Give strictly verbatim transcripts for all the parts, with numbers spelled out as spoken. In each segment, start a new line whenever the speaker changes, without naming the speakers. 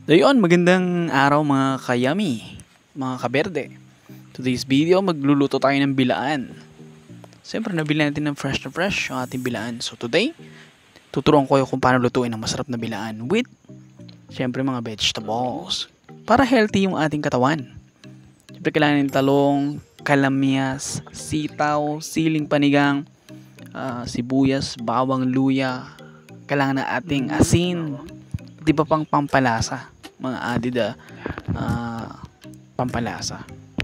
Dayon, magandang araw mga kayami, mga kaberde. Today's video, magluluto tayo ng bilaan. Siyempre, nabili natin ng fresh na fresh ang ating bilaan. So today, tuturuan ko kayo kung paano lutuin ang masarap na bilaan with, siyempre, mga vegetables. Para healthy yung ating katawan. Siyempre, kailangan ng talong, kalamyas, sitaw, siling panigang, uh, sibuyas, bawang, luya. Kailangan na ating asin, di ba pang pampalasa, mga added uh, pampalasa.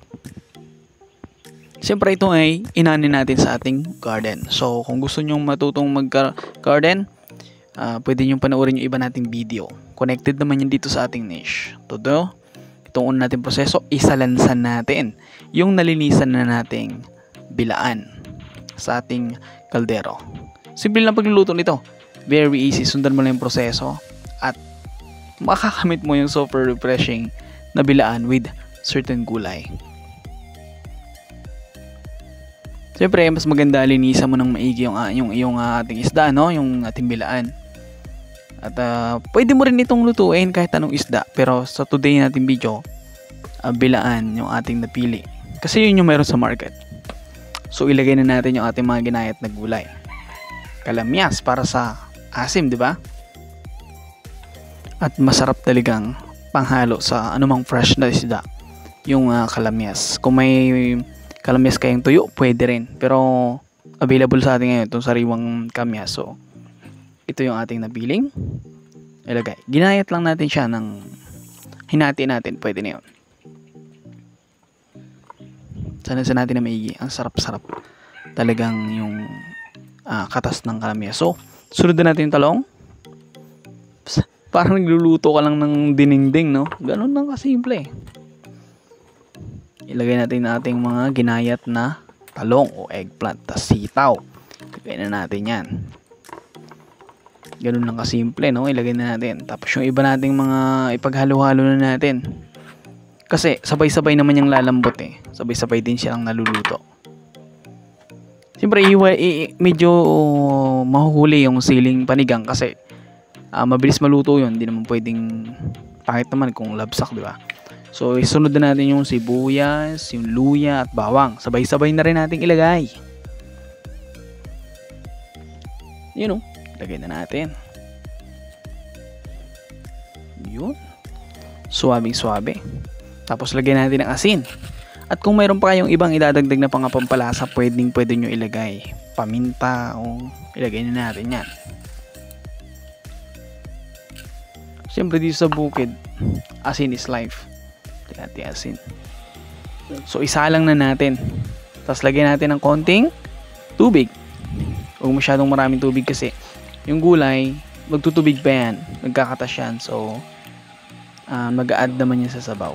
Siyempre ito ay inanin natin sa ating garden. So kung gusto nyo matutong mag-garden, uh, pwede nyo panoorin yung iba nating video. Connected naman yan dito sa ating niche. Todo, itong una natin proseso, isalansan natin yung nalinisan na nating bilaan sa ating kaldero. Simple lang pagluluto nito. Very easy, sundan mo lang yung proseso at makakamit mo yung super refreshing na bilaan with certain gulay. Siyempre, mas maganda linisan mo ng maigi yung, uh, yung, yung uh, ating isda, no? Yung ating bilaan. At uh, pwede mo rin itong lutuin kahit anong isda. Pero sa today nating video, uh, bilaan yung ating napili. Kasi yun yung meron sa market. So ilagay na natin yung ating mga ginayat na gulay. Kalamyas para sa asim, di ba? At masarap talagang panghalo sa anumang fresh na isda yung uh, kalamyas. Kung may kalamyas kayong tuyo, pwede rin. Pero available sa atin ngayon itong sariwang kamyas. So ito yung ating nabiling. Ilagay. Ginayat lang natin siya ng hinati natin. Pwede na yun. Sana sa natin na maigi. Ang sarap-sarap. Talagang yung uh, katas ng kalamyas. So sunod na natin yung talong. Parang nagluluto ka lang ng dinengdeng, no? Ganun lang kasimple. Ilagay natin na ating mga ginayat na talong o eggplant, tas sitaw. Ilagay na natin yan. Ganun lang kasimple, no? Ilagay na natin. Tapos yung iba nating mga ipaghalo-halo na natin. Kasi sabay-sabay naman yung lalambot eh. Sabay-sabay din silang naluluto. Siyempre, iwa, i, medyo mahuhuli yung siling panigang kasi uh, mabilis maluto yun. Hindi naman pwedeng pangit naman kung labsak, di ba? So, isunod na natin yung sibuyas, yung luya at bawang. Sabay-sabay na rin natin ilagay. Yun o. Ilagay na natin. Yun. Suwabing-suwabe. Tapos, lagyan natin ng asin. At kung mayroon pa kayong ibang idadagdag na pang pampalasa, pwedeng pwede nyo ilagay. Paminta o ilagay na natin yan. Siyempre dito sa bukid, asin is life. Tingnan asin. So isa lang na natin. Tapos lagyan natin ng konting tubig. Huwag masyadong maraming tubig kasi yung gulay, magtutubig pa yan. Nagkakatas yan. So uh, mag-a-add naman yan sa sabaw.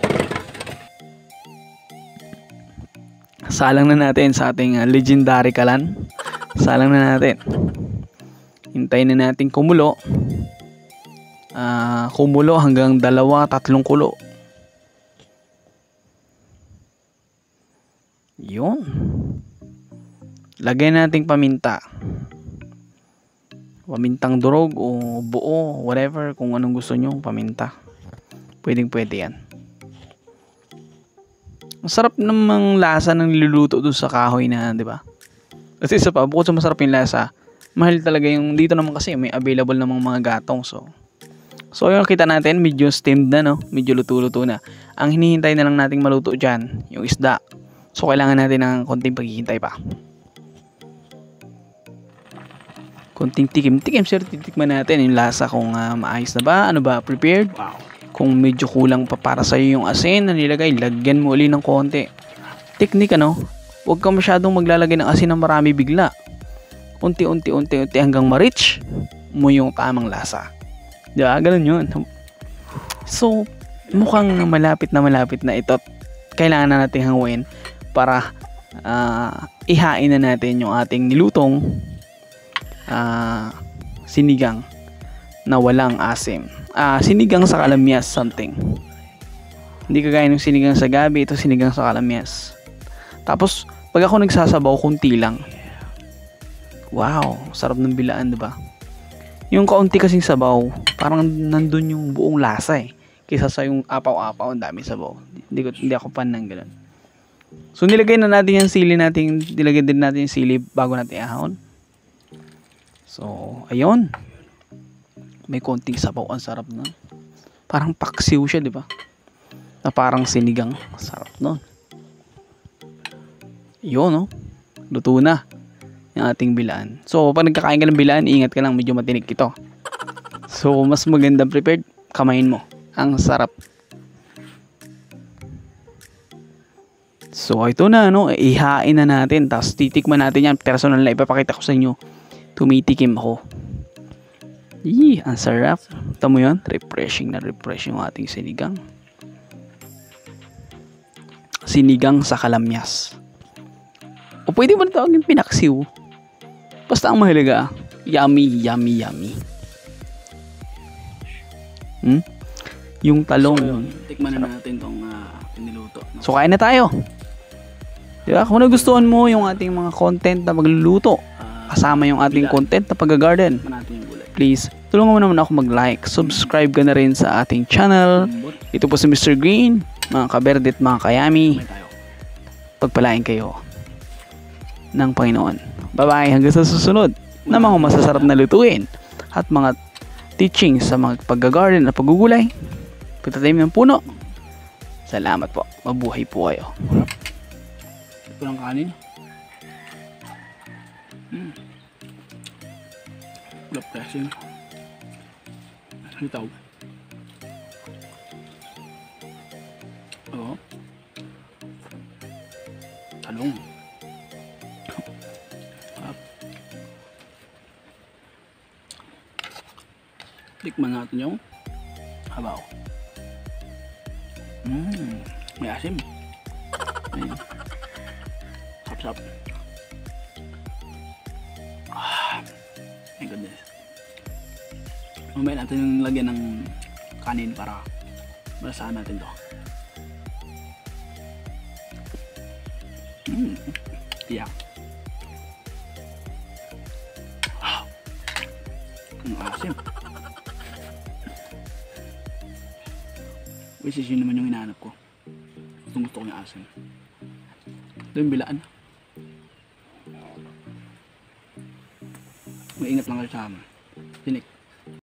Salang na natin sa ating uh, legendary kalan. Salang na natin. Hintayin na natin kumulo. Uh, kumulo hanggang dalawa, tatlong kulo. Yun. Lagay nating paminta. Pamintang durog o buo, whatever. Kung anong gusto nyo, paminta. Pwedeng pwede yan. Masarap namang lasa ng niluluto doon sa kahoy na, di ba? Kasi isa pa, bukod sa masarap yung lasa, mahal talaga yung dito naman kasi may available namang mga gatong. So, so yung kita natin, medyo steamed na, no? Medyo luto-luto na. Ang hinihintay na lang nating maluto dyan, yung isda. So, kailangan natin ng konting paghihintay pa. Konting tikim-tikim, sir, titikman natin yung lasa kung uh, maayos na ba, ano ba, prepared. Wow. Kung medyo kulang pa para sa iyo yung asin na nilagay, lagyan mo uli ng konti. Teknik, ano? Huwag ka masyadong maglalagay ng asin ng marami bigla. Unti-unti-unti-unti hanggang ma-reach mo yung tamang lasa. Diba? Ganun yun. So, mukhang malapit na malapit na ito. Kailangan na natin hanguin para uh, ihain na natin yung ating nilutong uh, sinigang na walang asim. Ah, sinigang sa kalamyas something. Hindi kagaya ng sinigang sa gabi, ito sinigang sa kalamyas. Tapos, pag ako nagsasabaw, kunti lang. Wow, sarap ng bilaan, 'di ba? Yung kaunti kasing sabaw, parang nandun yung buong lasa eh. kaysa sa yung apaw-apaw, ang dami sabaw. Hindi ko hindi ako fan ng ganun. So nilagay na natin yung sili natin, nilagay din natin yung sili bago natin ihahon. So, ayun. May konting sabaw, ang sarap nun. Parang paksiw siya, di ba? Na parang sinigang, sarap nun. Yun, no? Luto na yung ating bilaan. So, pag nagkakain ka ng bilaan, ingat ka lang, medyo matinik ito. So, mas magandang prepared, kamayin mo. Ang sarap. So, ito na, no? Ihain na natin. Tapos, titikman natin yan. Personal na ipapakita ko sa inyo. Tumitikim ako. Yee, ang sarap. Tamo yun? Refreshing na refreshing yung ating sinigang. Sinigang sa kalamyas. O pwede mo na tawagin pinaksiw. Basta ang mahalaga, yummy, yummy, yummy. Hmm? Yung talong. So, tikman na natin itong uh, piniluto. No? So, kain na tayo. Diba? Kung nagustuhan mo yung ating mga content na magluluto, kasama yung ating content na pag-garden, please, tulungan mo naman ako mag-like. Subscribe ka na rin sa ating channel. Ito po si Mister Green, mga kaberde at mga kayami. Pagpalain kayo ng Panginoon. Bye-bye. Hanggang sa susunod na mga masasarap na lutuin at mga teaching sa mga pag-garden at paggugulay. Pagtatanim ng puno. Salamat po. Mabuhay po kayo. Ito lang kanin. Hmm. Wala pressing. Litaw. Oo. Talong. Tikman natin yung habaw. Mmm, may asim. Ayan. Sap-sap. Ah, my goodness. Mamaya natin yung lagyan ng kanin para malasahan natin to. Mmm, tiyak. Ah, ang asim. Which is yun naman yung hinahanap ko. Gustong gusto ko yung asin. Ito yung bilaan. Maingat lang kayo sa amin. Tinik.